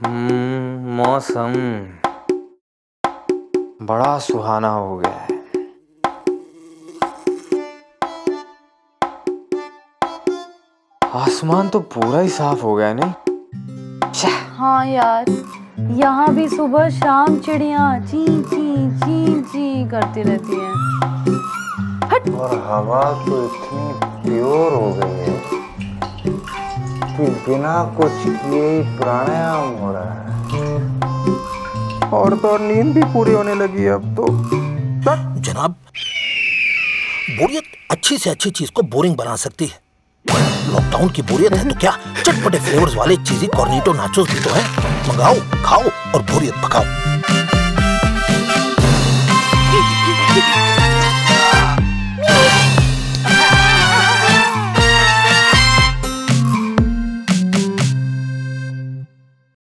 मौसम बड़ा सुहाना हो गया है। आसमान तो पूरा ही साफ हो गया नहीं? हाँ यार, यहाँ भी सुबह शाम चिड़िया ची ची ची ची करती रहती हैं। हट। और हवा तो इतनी प्योर हो गई है कि बिना कुछ किए ही प्राणायाम हो रहा है। और तो और नींद भी पूरी होने लगी है अब तो। जनाब, बोरियत अच्छी से अच्छी चीज को बोरिंग बना सकती है। लॉकडाउन की बोरियत है तो क्या, चटपटे फ्लेवर्स वाले चीजी कॉर्निटो नाचोस भी तो है। मंगाओ, खाओ और बोरियत पकाओ।